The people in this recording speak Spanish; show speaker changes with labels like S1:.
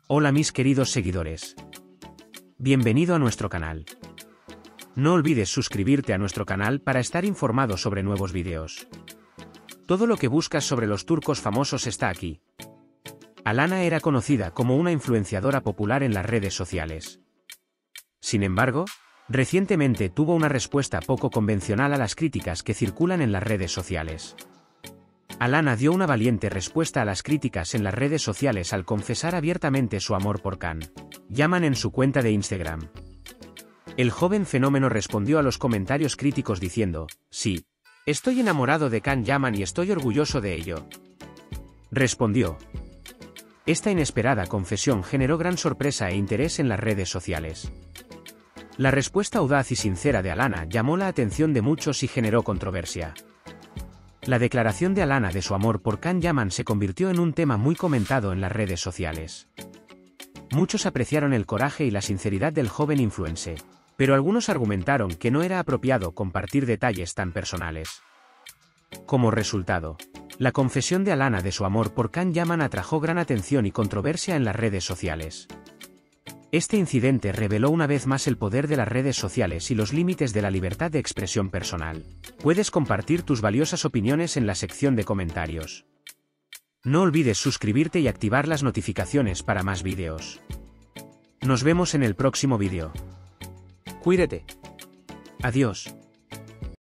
S1: Hola mis queridos seguidores. Bienvenido a nuestro canal. No olvides suscribirte a nuestro canal para estar informado sobre nuevos vídeos. Todo lo que buscas sobre los turcos famosos está aquí. Alana era conocida como una influenciadora popular en las redes sociales. Sin embargo, recientemente tuvo una respuesta poco convencional a las críticas que circulan en las redes sociales. Alana dio una valiente respuesta a las críticas en las redes sociales al confesar abiertamente su amor por Can Yaman en su cuenta de Instagram. El joven fenómeno respondió a los comentarios críticos diciendo: "Sí, estoy enamorado de Can Yaman y estoy orgulloso de ello". Respondió. Esta inesperada confesión generó gran sorpresa e interés en las redes sociales. La respuesta audaz y sincera de Alana llamó la atención de muchos y generó controversia. La declaración de Alana de su amor por Can Yaman se convirtió en un tema muy comentado en las redes sociales. Muchos apreciaron el coraje y la sinceridad del joven influencer, pero algunos argumentaron que no era apropiado compartir detalles tan personales. Como resultado, la confesión de Alana de su amor por Can Yaman atrajo gran atención y controversia en las redes sociales. Este incidente reveló una vez más el poder de las redes sociales y los límites de la libertad de expresión personal. Puedes compartir tus valiosas opiniones en la sección de comentarios. No olvides suscribirte y activar las notificaciones para más vídeos. Nos vemos en el próximo vídeo. Cuídate. Adiós.